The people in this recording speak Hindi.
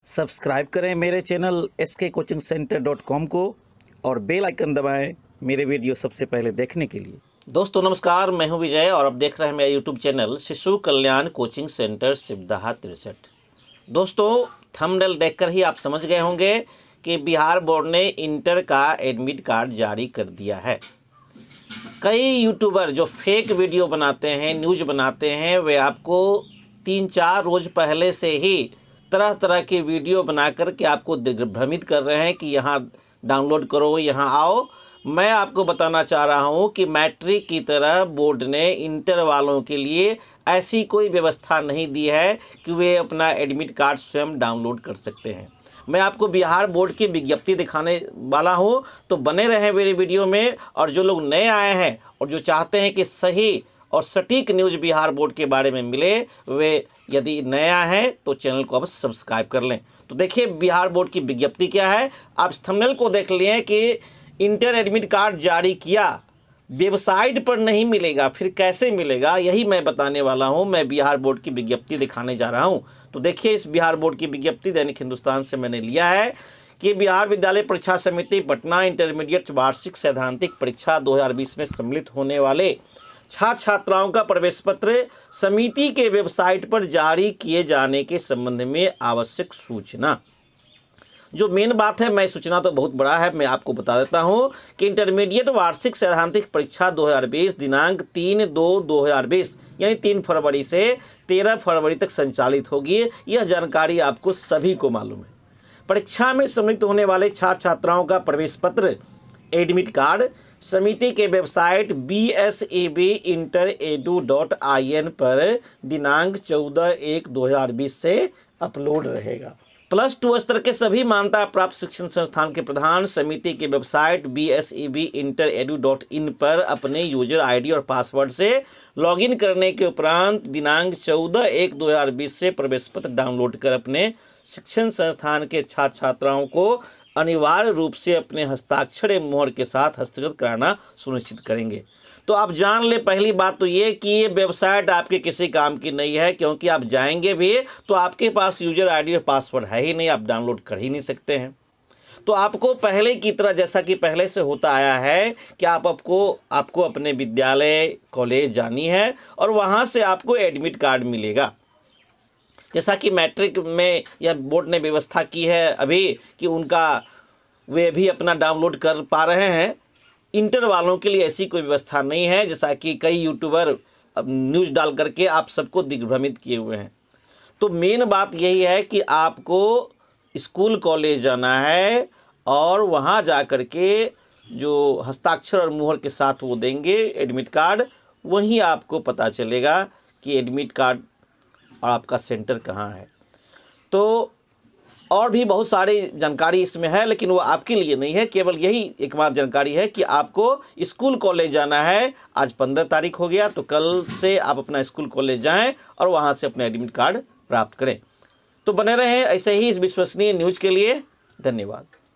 सब्सक्राइब करें मेरे चैनल skcoachingcenter.com को और बेल आइकन दबाएं मेरे वीडियो सबसे पहले देखने के लिए। दोस्तों नमस्कार, मैं हूं विजय और अब देख रहे हैं मेरा यूट्यूब चैनल शिशु कल्याण कोचिंग सेंटर सिवदाहा 63। दोस्तों थंबनेल देखकर ही आप समझ गए होंगे कि बिहार बोर्ड ने इंटर का एडमिट कार्ड जारी कर दिया है। कई यूट्यूबर जो फेक वीडियो बनाते हैं, न्यूज़ बनाते हैं, वे आपको 3-4 रोज़ पहले से ही तरह तरह के वीडियो बना कर के आपको दिग्भ्रमित कर रहे हैं कि यहाँ डाउनलोड करो, यहाँ आओ। मैं आपको बताना चाह रहा हूँ कि मैट्रिक की तरह बोर्ड ने इंटर वालों के लिए ऐसी कोई व्यवस्था नहीं दी है कि वे अपना एडमिट कार्ड स्वयं डाउनलोड कर सकते हैं। मैं आपको बिहार बोर्ड की विज्ञप्ति दिखाने वाला हूँ, तो बने रहें मेरे वीडियो में। और जो लोग नए आए हैं और जो चाहते हैं कि सही और सटीक न्यूज़ बिहार बोर्ड के बारे में मिले, वे यदि नया है तो चैनल को अब सब्सक्राइब कर लें। तो देखिए बिहार बोर्ड की विज्ञप्ति क्या है। आप थंबनेल को देख लिए कि इंटर एडमिट कार्ड जारी किया, वेबसाइट पर नहीं मिलेगा, फिर कैसे मिलेगा, यही मैं बताने वाला हूं। मैं बिहार बोर्ड की विज्ञप्ति दिखाने जा रहा हूं। तो देखिए इस बिहार बोर्ड की विज्ञप्ति दैनिक हिंदुस्तान से मैंने लिया है कि बिहार विद्यालय परीक्षा समिति पटना इंटरमीडिएट वार्षिक सैद्धांतिक परीक्षा 2020 में सम्मिलित होने वाले छात्र छात्राओं का प्रवेश पत्र समिति के वेबसाइट पर जारी किए जाने के संबंध में आवश्यक सूचना। जो मेन बात है, मैं सूचना तो बहुत बड़ा है, मैं आपको बता देता हूं कि इंटरमीडिएट वार्षिक सैद्धांतिक परीक्षा 2020 दिनांक 3/2/2020 यानी 3 फरवरी से 13 फरवरी तक संचालित होगी। यह जानकारी आपको सभी को मालूम है। परीक्षा में सम्मिलित होने वाले छात्र छात्राओं का प्रवेश पत्र एडमिट कार्ड समिति के वेबसाइट bsebinteredu.in पर दिनांक 14/1/2020 से अपलोड रहेगा। +2 स्तर के सभी मान्यता प्राप्त शिक्षण संस्थान के प्रधान समिति के वेबसाइट bsebinteredu.in पर अपने यूजर आईडी और पासवर्ड से लॉगिन करने के उपरांत दिनांक 14/1/2020 से प्रवेश पत्र डाउनलोड कर अपने शिक्षण संस्थान के छात्र छात्राओं को अनिवार्य रूप से अपने हस्ताक्षर मोहर के साथ हस्तगत कराना सुनिश्चित करेंगे। तो आप जान ले, पहली बात तो ये कि ये वेबसाइट आपके किसी काम की नहीं है, क्योंकि आप जाएंगे भी तो आपके पास यूजर आईडी और पासवर्ड है ही नहीं, आप डाउनलोड कर ही नहीं सकते हैं। तो आपको पहले की तरह, जैसा कि पहले से होता आया है, कि आपको अपने विद्यालय कॉलेज जानी है और वहाँ से आपको एडमिट कार्ड मिलेगा। जैसा कि मैट्रिक में यह बोर्ड ने व्यवस्था की है अभी कि वे भी अपना डाउनलोड कर पा रहे हैं, इंटर वालों के लिए ऐसी कोई व्यवस्था नहीं है। जैसा कि कई यूट्यूबर न्यूज़ डाल करके आप सबको दिग्भ्रमित किए हुए हैं। तो मेन बात यही है कि आपको स्कूल कॉलेज जाना है और वहाँ जा कर के जो हस्ताक्षर और मुहर के साथ वो देंगे एडमिट कार्ड, वहीं आपको पता चलेगा कि एडमिट कार्ड और आपका सेंटर कहाँ है। तो और भी बहुत सारी जानकारी इसमें है, लेकिन वो आपके लिए नहीं है। केवल यही एक बात जानकारी है कि आपको स्कूल कॉलेज जाना है। आज 15 तारीख हो गया, तो कल से आप अपना स्कूल कॉलेज जाएं और वहाँ से अपना एडमिट कार्ड प्राप्त करें। तो बने रहें ऐसे ही इस विश्वसनीय न्यूज़ के लिए। धन्यवाद।